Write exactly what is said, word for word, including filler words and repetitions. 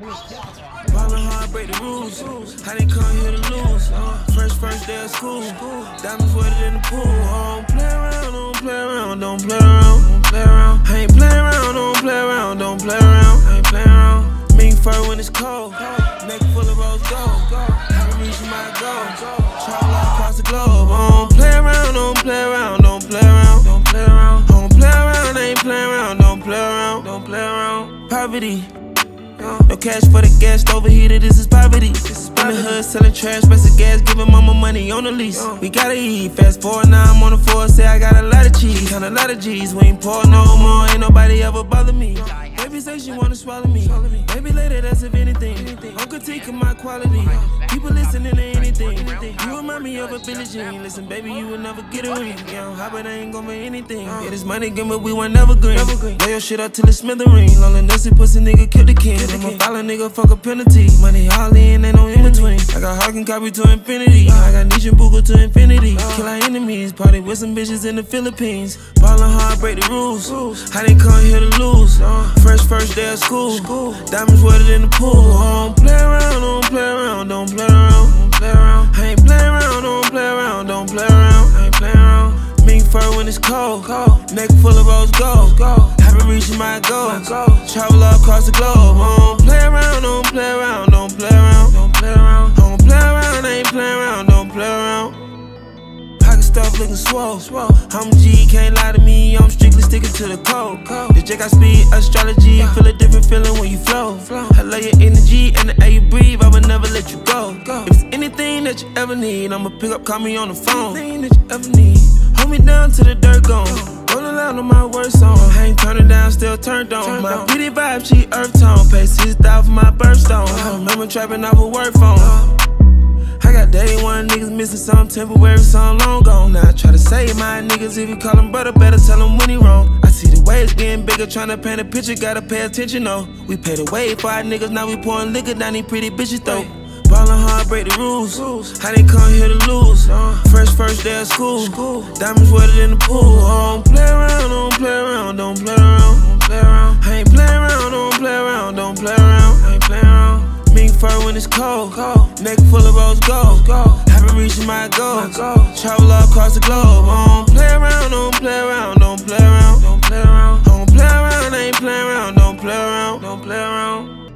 Ballin' hard, break the rules. How they come here to lose? First, first day of school. Diamonds wetter in the pool. Oh, don't play around, don't play around, don't play around, don't play around. I ain't play around, don't play around, don't play around. I ain't play around. Mink fur when it's cold. Neck full of rose gold. Haven't reached my goal. Travel all across the globe. I don't play around, don't play around, don't play around, don't play around. I don't play around, I ain't play around, don't play around, don't play around. Poverty. No cash for the gas, overheated, this is poverty. In the hood, selling trash, best of gas, giving mama money on the lease. We gotta eat, fast forward, now I'm on the floor, say I got a lot of cheese. Count a lot of G's, we ain't poor no more, ain't nobody ever bother me. Baby say she wanna swallow me, baby later, that's if anything. I'm critiquing my quality, people listening to anything. You remind me of a Billie Jean, listen baby, you will never get a ring. Yeah, I'm hot, but I ain't gon' make anything. Yeah, this money game, but we weren't never green. Lay your shit up till it's smithereen. Lonely nussy pussy nigga, kill the king. I'm a follow nigga, fuck a penalty. Money all in, ain't no in between. I got Hawk and copy to infinity. I got niche and Boogle to infinity. Kill our enemies, party with some bitches in the Philippines. Ballin' hard, break the rules. How they come here to lose? First, first day of school. Diamonds wetter in the pool. Oh, don't play around, don't play around, don't play around, don't play around. I ain't play around, don't play around, don't play around. I ain't play around. Mink fur when it's cold. Neck full of rose gold. Haven't reached my goal. Travel all across the globe. I don't play around, don't play around, don't play around, don't play around. I don't play around, I ain't play around, don't play around. Pocket stuff looking swole. I'm G, can't lie to me, I'm strictly sticking to the code. The J got speed, astrology, feel a different feeling when you flow. I love your energy and the air you breathe, I would never let you go. If it's anything that you ever need, I'ma pick up, call me on the phone. Anything that you ever need, hold me down till the dirt gone. Rolling loud on my worst song, I ain't turning down, still turned on. My pretty vibe, she earth tone, pay six thousand for my birthstone. I remember trapping off a work phone. I got day one niggas missing some temporary, some long gone. Now I try to save my niggas, if you call him brother, better tell him when he wrong. I see the waves getting bigger, trying to paint a picture, gotta pay attention, no. We paid the way for our niggas, now we pouring liquor down these pretty bitches though. Ballin' hard, break the rules. How they come here to lose? First, first day of school. Diamonds wetter in the pool. Oh, don't play around, don't play around, don't play around, don't play around. I ain't play around, don't play around, don't play around, I ain't play around. Mink fur when it's cold. Neck full of rose gold. Haven't reached my goal. Travel all across the globe. I don't play around, don't play around, don't play around, don't play around. I don't play around, I ain't play around, don't play around, don't play around.